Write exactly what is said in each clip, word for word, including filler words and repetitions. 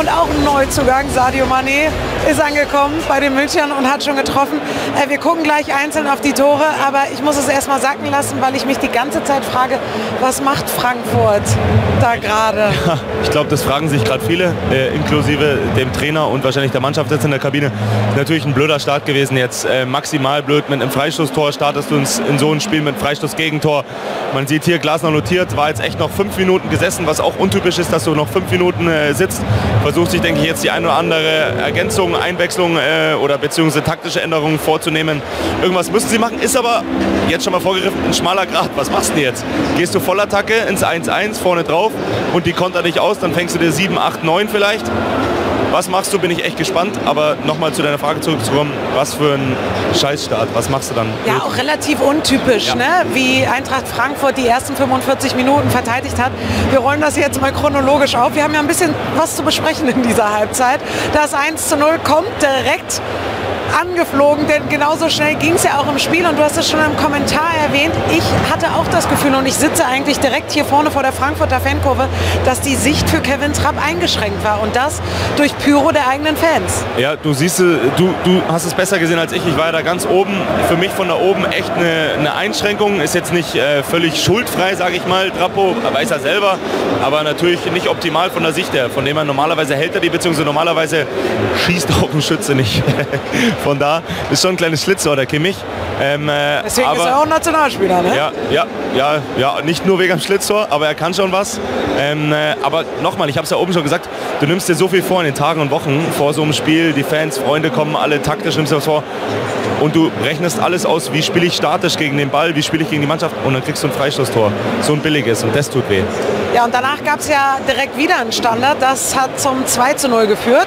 Und auch ein Neuzugang, Sadio Mané, ist angekommen bei den Münchnern und hat schon getroffen. Äh, wir gucken gleich einzeln auf die Tore, aber ich muss es erstmal sacken lassen, weil ich mich die ganze Zeit frage, was macht Frankfurt da gerade? Ja, ich glaube, das fragen sich gerade viele, äh, inklusive dem Trainer und wahrscheinlich der Mannschaft jetzt in der Kabine. Natürlich ein blöder Start gewesen jetzt, äh, maximal blöd. Mit einem Freistoßtor startest du ins, in so ein Spiel mit Freistoß-Gegentor. Man sieht hier, Glasner notiert, war jetzt echt noch fünf Minuten gesessen, was auch untypisch ist, dass du noch fünf Minuten äh, sitzt. Versucht sich, denke ich, jetzt die eine oder andere Ergänzung, Einwechslung äh, oder beziehungsweise taktische Änderungen vorzunehmen. Irgendwas müssen sie machen, ist aber jetzt schon mal vorgegriffen, ein schmaler Grat. Was machst du jetzt? Gehst du Vollattacke ins eins eins vorne drauf und die kontert dich aus, dann fängst du dir sieben, acht, neun vielleicht. Was machst du, bin ich echt gespannt. Aber nochmal zu deiner Frage zurückzukommen, was für ein Scheißstart, was machst du dann? Ja, auch relativ untypisch, ja. Ne? Wie Eintracht Frankfurt die ersten fünfundvierzig Minuten verteidigt hat. Wir rollen das jetzt mal chronologisch auf. Wir haben ja ein bisschen was zu besprechen in dieser Halbzeit. Das eins zu null kommt direkt angeflogen, denn genauso schnell ging es ja auch im Spiel und du hast es schon im Kommentar erwähnt. Ich hatte auch das Gefühl und ich sitze eigentlich direkt hier vorne vor der Frankfurter Fankurve, dass die Sicht für Kevin Trapp eingeschränkt war und das durch Pyro der eigenen Fans. Ja, du siehst, du, du hast es besser gesehen als ich. Ich war ja da ganz oben. Für mich von da oben echt eine, eine Einschränkung. Ist jetzt nicht äh, völlig schuldfrei, sage ich mal. Trappo weiß er selber, aber natürlich nicht optimal von der Sicht her. Von dem er normalerweise hält er die, beziehungsweise normalerweise schießt auch ein Schütze nicht. Von da ist schon ein kleines Schlitzohr, der Kimmich. Ähm, äh, Deswegen aber, ist er auch Nationalspieler, ne? Ja, ja, ja, ja, nicht nur wegen dem Schlitzohr, aber er kann schon was. Ähm, äh, aber nochmal, ich habe es ja oben schon gesagt, du nimmst dir so viel vor in den Tagen und Wochen vor so einem Spiel. Die Fans, Freunde kommen alle taktisch, nimmst du was vor. Und du rechnest alles aus, wie spiele ich statisch gegen den Ball, wie spiele ich gegen die Mannschaft und dann kriegst du ein Freistoßtor. So ein billiges und das tut weh. Ja, und danach gab es ja direkt wieder einen Standard. Das hat zum zwei zu null geführt.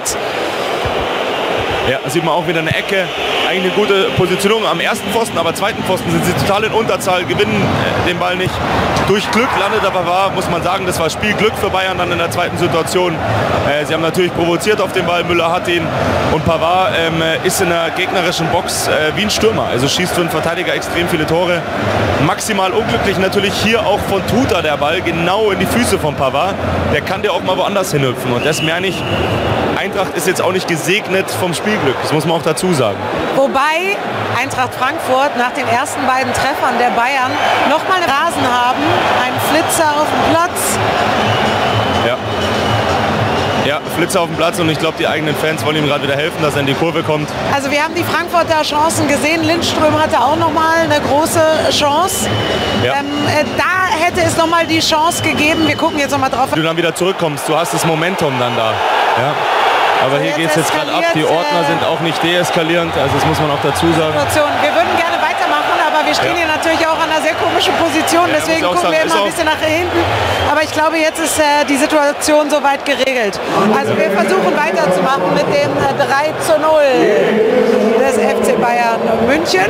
Ja, da sieht man auch wieder eine Ecke. Eigentlich eine gute Positionierung am ersten Pfosten, aber zweiten Pfosten sind sie total in Unterzahl, gewinnen äh, den Ball nicht. Durch Glück landet aber war, muss man sagen, das war Spielglück für Bayern dann in der zweiten Situation. Äh, sie haben natürlich provoziert auf den Ball, Müller hat ihn und Pavard ähm, ist in der gegnerischen Box äh, wie ein Stürmer. Also schießt für einen Verteidiger extrem viele Tore. Maximal unglücklich natürlich hier auch von Tuta der Ball, genau in die Füße von Pavard. Der kann dir auch mal woanders hinhüpfen und das meine ich. Eintracht ist jetzt auch nicht gesegnet vom Spielglück, das muss man auch dazu sagen. Wobei Eintracht Frankfurt nach den ersten beiden Treffern der Bayern nochmal Rasen haben, einen Flitzer auf dem Platz. Ja. Ja, Flitzer auf dem Platz und ich glaube, die eigenen Fans wollen ihm gerade wieder helfen, dass er in die Kurve kommt. Also wir haben die Frankfurter Chancen gesehen. Lindström hatte auch nochmal eine große Chance. Ja. Ähm, äh, da hätte es nochmal die Chance gegeben. Wir gucken jetzt nochmal drauf. Wenn du dann wieder zurückkommst, du hast das Momentum dann da. Ja. Aber hier geht es jetzt gerade ab. Die Ordner sind auch nicht deeskalierend, also das muss man auch dazu sagen. Wir würden gerne weitermachen, aber wir stehen ja. hier natürlich auch an einer sehr komischen Position. Ja, deswegen gucken sagen, wir immer ein bisschen nach hinten. Aber ich glaube, jetzt ist äh, die Situation soweit geregelt. Also wir versuchen weiterzumachen mit dem äh, drei zu null des F C Bayern München.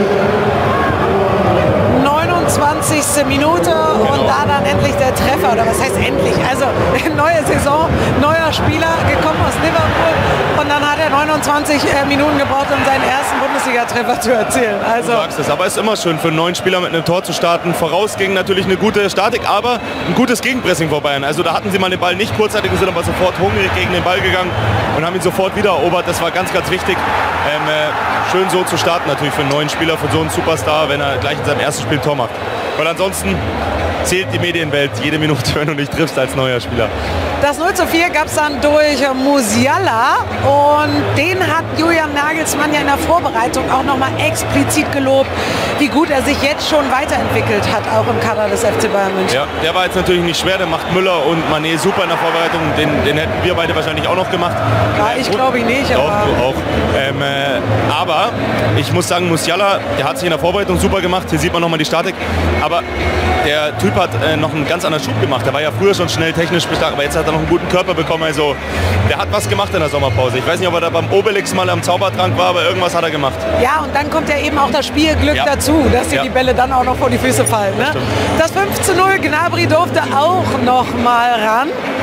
neunundzwanzigste Minute und da dann endlich der Treffer, oder was heißt endlich, also neue Saison, neuer Spieler gekommen aus Liverpool und dann hat er neunundzwanzig Minuten gebraucht, um seinen ersten Bundesliga-Treffer zu erzielen. Also, du sagst es, aber es ist immer schön für einen neuen Spieler mit einem Tor zu starten. Voraus ging natürlich eine gute Statik, aber ein gutes Gegenpressing vor Bayern. Also da hatten sie mal den Ball nicht kurzzeitig, sind aber sofort hungrig gegen den Ball gegangen und haben ihn sofort wieder erobert. Das war ganz, ganz wichtig. Ähm, äh, schön so zu starten natürlich für einen neuen Spieler, für so einen Superstar, wenn er gleich in seinem ersten Spiel Tor macht. Weil ansonsten zählt die Medienwelt jede Minute, wenn du nicht triffst als neuer Spieler. Das null zu vier gab es dann durch Musiala und den hat Julian Nagelsmann ja in der Vorbereitung auch nochmal explizit gelobt, wie gut er sich jetzt schon weiterentwickelt hat, auch im Kader des F C Bayern München. Ja, der war jetzt natürlich nicht schwer, der macht Müller und Mané super in der Vorbereitung, den, den hätten wir beide wahrscheinlich auch noch gemacht. Ja, ich glaube ich nicht. Doch, aber du auch. Ähm, äh, aber ich muss sagen, Musiala, der hat sich in der Vorbereitung super gemacht, hier sieht man nochmal die Statik, aber der Typ hat äh, noch einen ganz anderen Schub gemacht. Der war ja früher schon schnell technisch stark, aber jetzt hat er noch einen guten Körper bekommen. Also der hat was gemacht in der Sommerpause. Ich weiß nicht, ob er da beim Obelix mal am Zaubertrank war, aber irgendwas hat er gemacht. Ja, und dann kommt ja eben auch das Spielglück ja. dazu, dass dir ja. die Bälle dann auch noch vor die Füße fallen. Ne? Das, das fünf zu null, Gnabry durfte auch noch mal ran.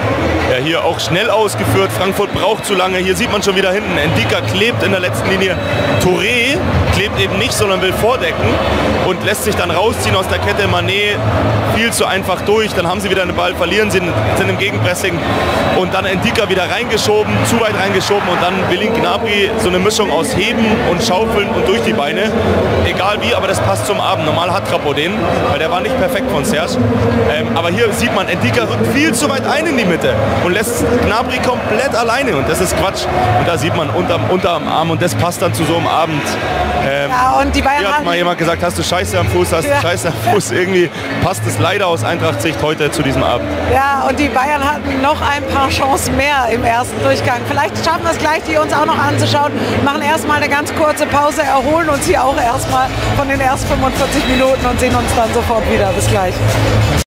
Ja, hier auch schnell ausgeführt. Frankfurt braucht zu lange. Hier sieht man schon wieder hinten. Ndika klebt in der letzten Linie. Touré klebt eben nicht, sondern will vordecken und lässt sich dann rausziehen aus der Kette. Mané viel zu einfach durch. Dann haben sie wieder den Ball, verlieren sie, sind im Gegenpressing. Und dann Ndika wieder reingeschoben, zu weit reingeschoben. Und dann Belin Gnabry, so eine Mischung aus Heben und Schaufeln und durch die Beine. Egal wie, aber das passt zum Abend. Normal hat Trapo den, weil der war nicht perfekt von Serge. Ähm, aber hier sieht man, Ndika rückt viel zu weit ein in die Mitte und lässt Gnabry komplett alleine. Und das ist Quatsch. Und da sieht man unterm, unterm Arm und das passt dann zu so einem Abend. Ähm, ja, und die Bayern hier hat mal jemand gesagt, hast du Scheiße am Fuß, hast du ja. Scheiße am Fuß. Irgendwie passt es leider aus Eintracht-Sicht heute zu diesem Abend. Ja, und die Bayern hatten noch ein paar Chancen mehr im ersten Durchgang. Vielleicht schaffen wir es gleich, die uns auch noch anzuschauen. Machen erstmal eine ganz kurze Pause, erholen uns hier auch erstmal von den ersten fünfundvierzig Minuten und sehen uns dann sofort wieder. Bis gleich.